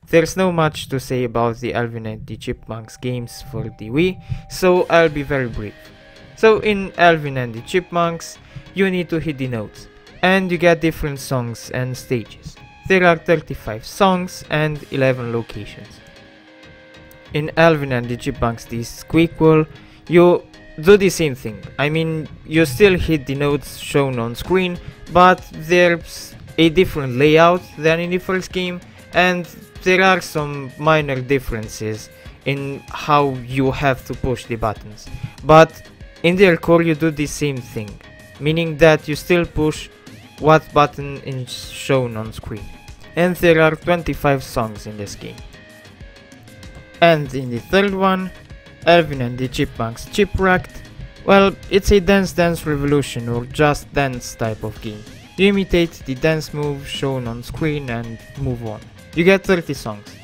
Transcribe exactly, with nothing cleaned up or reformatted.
There's no much to say about the Alvin and the Chipmunks games for the Wii, so I'll be very brief. So in Alvin and the Chipmunks, you need to hit the notes, and you get different songs and stages. There are thirty-five songs and eleven locations. In Alvin and the Chipmunks the Squeakquel, you do the same thing. I mean, you still hit the notes shown on screen, but there's a different layout than in the first game, and there are some minor differences in how you have to push the buttons. But in their core you do the same thing, meaning that you still push what button is shown on screen. And there are twenty-five songs in this game. And in the third one, Alvin and the Chipmunks Chipwrecked, well, it's a Dance Dance Revolution or Just Dance type of game. You imitate the dance move shown on screen and move on. You get thirty songs.